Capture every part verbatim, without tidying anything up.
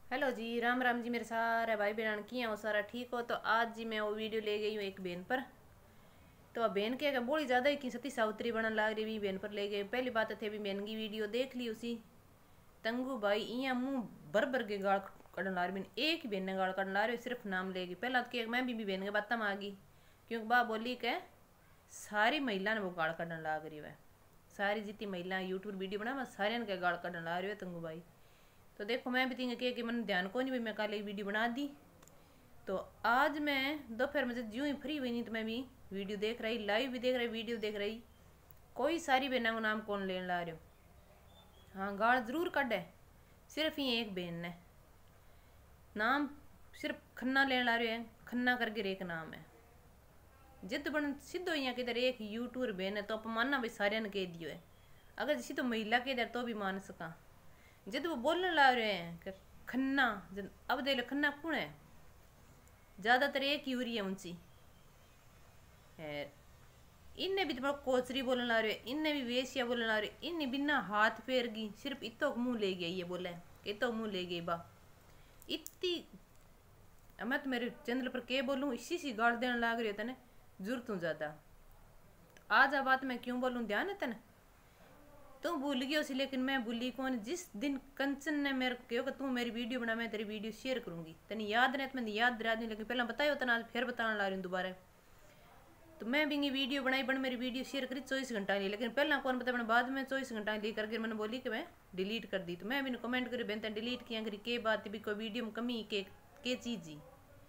Hello जी, राम राम जी मेरे सारे भाई बहन किए हो, सारा ठीक हो। तो आज जी मैं वो वीडियो ले गई हूँ एक बहन पर। तो अब बहन के बोली ज़्यादा ही की सती सावित्री बनने लाग रही भी बहन पर ले गए। पहली बात थे भी बहन की वीडियो देख ली उसी तंगू भाई इं मुँह भर भर के गाल कड़न ला रही। मैंने एक ही बहन ने गाल कड़न ला रही, सिर्फ नाम लेगी। पहला तो मैं भी, भी बहन के बात आ गई, क्योंकि बा बोली के सारी महिला ने वो गाल कड़न लाग रही है। सारी जितनी महिला यूट्यूब वीडियो बना मैं सारे के गाल कड़न ला रही है तंगू भाई। तो देखो मैं भी तीन के कि मैंने ध्यान को नहीं भाई, मैं कल एक वीडियो बना दी। तो आज मैं दोपहर में जब यूँ ही फ्री हुई नहीं तो मैं भी वीडियो देख रही, लाइव भी देख रही, वीडियो देख रही। कोई सारी बहनों को नाम कौन लेने ला रहे हो। हाँ गाल जरूर कटे, सिर्फ ही एक बहन ने नाम सिर्फ खन्ना लेने ला रहे हैं। खन्ना करके एक नाम है जिद बन सीधो यहाँ किधर एक यूट्यूबर बहन है तो अपमाना भाई सारे ने कह दियो है। अगर जिसी तो महिला के इधर तो भी मान सका। जब वो बोलने ला रहे हैं कि खन्ना, अब देख लो खन्ना कौन है, ज्यादातर एक ही उरी है ऊंची है। इनने भी तो कोचरी बोलने ला रहे, इनने भी वेशिया बोलने ला रहे, इन्हें बिना हाथ पैर की सिर्फ इतो मुंह ले गया। ये बोले इतो मुंह ले गई बा इतनी। मैं तो मेरे चैनल पर के बोलूँ इसी सी गाड़ देने लाग रही है तेने जरूरत हूँ ज्यादा। आज आ बात मैं क्यों बोलूँ, ध्यान है तेने। तू भूल गई उसी, लेकिन मैं भूली कौन। जिस दिन कंचन ने मेरे को कहो कि तू मेरी वीडियो बना, मैं तेरी वीडियो शेयर करूंगी। तेने याद नहीं तो मैंने याद दिला दी, लेकिन पहले बताया होता ना, आज फिर बताने ला रही हूँ दोबारा। तो मैं भी वीडियो बनाई बन मेरी वीडियो शेयर करी चौबीस घंटा ली, लेकिन पहला कौन बता बाद में चौबीस घंटा ली करके मैंने बोली कि मैं डिलीट कर दी। तो मैं भी कमेंट करी बेन डिलीट किया करी के बात भी कोई वीडियो में कमी के के चीज ही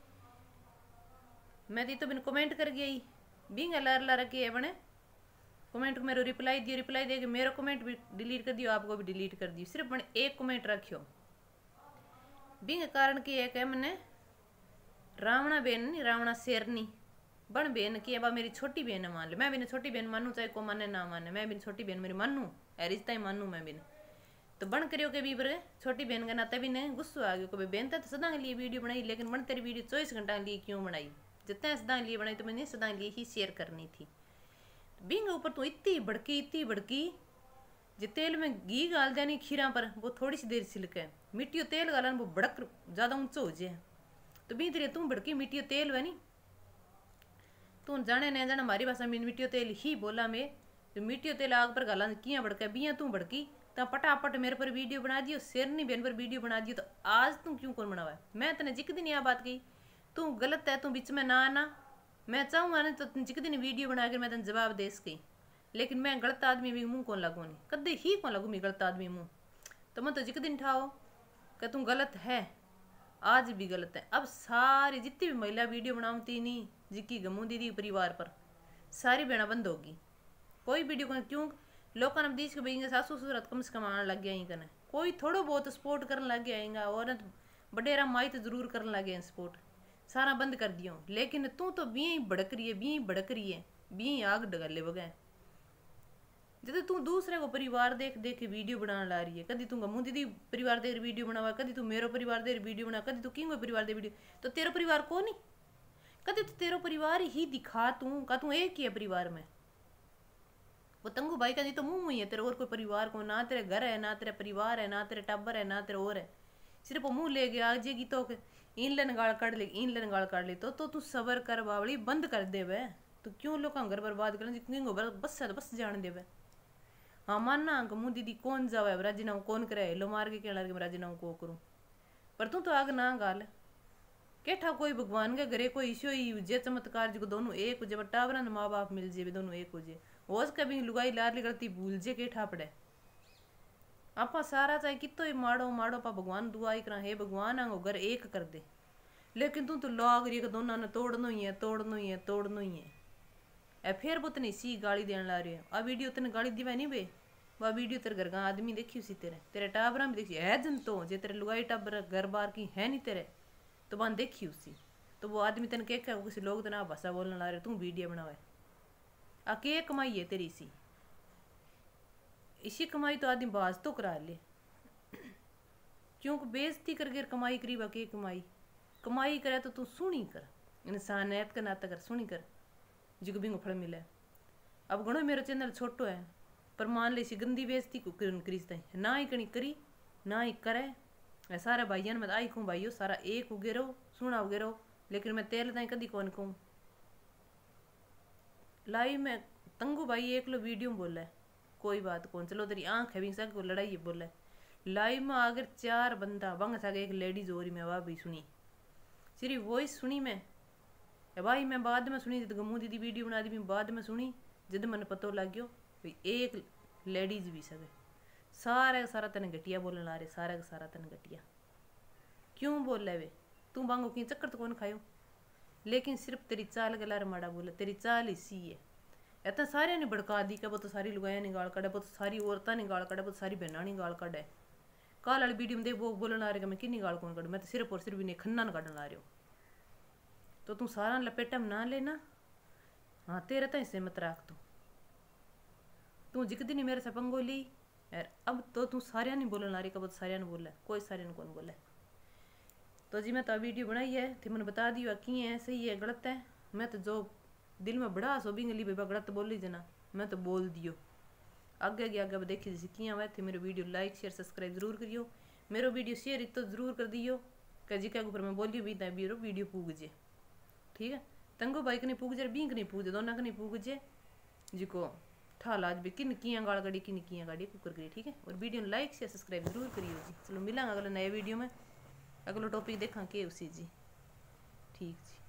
मैं दी तो बिन कमेंट कर गई बिंग लार ला रखे है बने कमेंट को मेरे रिप्लाई दियो, रिप्लाई दे के मेरा कमेंट भी डिलीट कर दियो, आपको भी डिलीट कर दियो। सिर्फ मैंने एक कमेंट रखियो बिंग कारण की है मैंने रावणा बहन नहीं रावणा शेरनी बन बहन की अब मेरी छोटी बहन है मान ले। मैं भी छोटी बहन मानू चाहे को माने ना माने, मैं भी छोटी बहन मेरी मानू है, रिश्ता ही मानू मैं भी। तो बन करियो के भी बरे छोटी बहन का नाते भी ने गुस्सा आ गयो कि बहन तो सदा के लिए वीडियो बनाई, लेकिन बन तेरी वीडियो चौबीस घंटा के लिए क्यों बनाई। जितना सदा के लिए बनाई तो मैंने सदा के लिए ही शेयर करनी थी। बिंग ऊपर तो इतनी भड़की इतनी भड़की जो तेल में घी गाल देनी खीरा पर वो थोड़ी सी देर सिलके मिट्टी तेल गालन वो भड़क ज्यादा ऊंचा हो जाए। तो बीत रही तू भड़की मिट्टी तेल है नी, तू जाने नहीं जाने हमारी भाषा में मिट्टी तेल ही बोला मैं। तो मिट्टी तेल आग पर गाला किया भड़का बिया तू भड़की तो पटापट मेरे पर वीडियो बना दियो, शेरनी बहन पर वीडियो बना दियो। तो आज तू क्यों कौन बनावा है। मैं तेने जिक दिन यह बात कही तू गलत है, तू बीच में ना आना। मैं चाहूँगा ना तो जिक दिन वीडियो बनाकर मैं तेन जवाब दे सकी, लेकिन मैं गलत आदमी भी मुँह कौन लगू नहीं, कदे ही कौन लगू मैं गलत आदमी मुँह। तो मैं तो जिक दिन ठाओ कि तू गलत है, आज भी गलत है। अब सारी जितनी भी महिला वीडियो बनाती नहीं जिक्की गमू दीदी परिवार पर सारी बेड़ा बंद होगी। कोई वीडियो को क्यों लोगों ने दीज के भाई सासू ससुर कम से कम आने लग गया कने, कोई थोड़ा बहुत सपोर्ट करने लग गया और बडेरा माई तो जरूर करने लग गए सपोर्ट, सारा बंद कर दियो। लेकिन तू तो भी भड़क रही है भी भड़क रही है भी आग डगले बगैर। जब तू दूसरे को परिवार देख देख के वीडियो बनाने ला रही है, कभी तू गमू दीदी परिवार देख वीडियो बनावा, कभी तू मेरो परिवार देख वीडियो बना, कभी तू किंग परिवार दे वीडियो। तो तेरा परिवार को नहीं, कभी तो तेरा परिवार ही दिखा तू का तू एक ही है परिवार में। वो तंगू भाई का नहीं तो मुंह ही है तेरे और कोई परिवार को ना, तेरे घर है ना तेरे परिवार है ना तेरे टब्बर है ना तेरे और है। सिर्फ वो मुंह ले गया आ जाएगी तो इन लन गाल काट ले इन लन गाल काट ले तो तो तू सबर कर बावड़ी बंद कर दे वे। तो क्यों लोग घर बर्बाद कर बस बस जान दे वे। हाँ मानना गमू दीदी कौन जावे राजीना कौन करे लो मार के कहला के राजीना को करूँ, पर तू तो आग ना गाल केठा कोई भगवान के घरे कोई ईशो ही जे चमत्कार जो दोनों एक हो जाए टावरा माँ बाप मिल जाए दोनों एक हो जाए होश कभी लुगाई लार गलती भूल जे केठा पड़े। आपा सारा चाहे कितो ही माड़ो माड़ो पा भगवान दुआई करा हे भगवान आंगो घर एक कर दे, लेकिन तू तो लाग रही है दोनों ने तोड़ना ही है तोड़ना ही है तोड़ना ही है। ए फिर वो तने सी गाली देने ला रही है। आ वीडियो तने गाली दिवा नहीं बे, वह वीडियो तेरे घर का आदमी देखी उसी तेरे तेरे टाबरा भी देखी है जन तो जे तेरे लुगाई टाबर घर बार की है नहीं तेरे तो वहां देखी उसी। तो वो आदमी तेने कह के किसी लोग तना भाषा बोलने ला रहे तू वीडियो बनावे आ के कमाई है तेरी इसी इसी कमाई तो आदमी बाज तो करा ले, क्योंकि बेइज्जती करके कमाई करी बाकी कमाई कमाई करे तो तू सुनी कर इंसानियत का नाता कर सुनी कर जो भी फल मिले। अब घणो मेरा चैनल छोटो है पर मान ले गंदी बेइज्जती को करी ना ही कणी करी ना ही करे मैं सारे भाइयों में आई कहूँ भाइयों सारा एक उगे रहो सुना उगे रहो, लेकिन मैं तेल ताई कदी कौन कहूँ। लाइव में तंगू भाई एक लो वीडियो में बोला है कोई बात कौन, चलो तेरी आँख है भी सक को लड़ाई है बोला है। लाइव में अगर चार बंदा बंग सके एक लेडीज हो रही मैं वह भी सुनी, सिर्फ वॉइस सुनी मैं भाई। मैं बाद में सुनी जब गमू दीदी वीडियो बना दी, मैं बाद में सुनी जब मैंने पता लग गयो भाई एक लेडीज भी सके। सारा का सारा तेने घटिया बोलने ला रहे, सारा का सारा तेने घटिया क्यों बोल रहे वे, तू बांगो की चक्कर तो कौन खायो, लेकिन सिर्फ तेरी चाल के लारे माड़ा बोले, तेरी चाल इसी है। इतना सारे ने भड़का दी, वो तो सारी लुगाया ने गाल काटे, वो तो सारी औरतां ने गाल काटे, वो तो सारी बहना ने गाल काटे। काल वाली वीडियो में देख वो बोलने आ रहे मैं किन्नी गाल कौन काटू, मैं तो सिर्फ और सिर्फ इन्हें खन्ना न काटने ला रहे हो। तो तू सारा लपेटा में ना लेना, हाँ तेरे तो हिस्से मत रख तू तू जिक दिन मेरे से पंगो ली यार, अब तो तू सारिया नहीं बोलने ला रही, कब सारिया ने बोला कोई सारिया ने कौन बोला। तो जी मैं तो वीडियो बनाई है थे मैंने बता दिया की है सही है गलत है। मैं तो जो दिल में बड़ा सोबी गली बेबा गलत बोल ली जना, मैं तो बोल दियो। आगे आगे आगे देखी जैसे किया हुआ थे। मेरे वीडियो लाइक शेयर सब्सक्राइब जरूर करियो, मेरा वीडियो शेयर तो जरूर कर दियो कि जी के ऊपर मैं बोलियो भी मेरा वीडियो पूग जे, ठीक है। तंगो भाई नहीं पूग जे, बींक नहीं पूग जे, दोनों का नहीं पूग जे जिको ठाल आज भी किन किया गाड़ गड़ी किन किया गाड़ी कुकर करी, ठीक है। और वीडियो लाइक शेयर सब्सक्राइब जरूर करियो जी। चलो मिलेंगे अगले नए वीडियो में, अगला टॉपिक देखा के उसी जी, ठीक जी।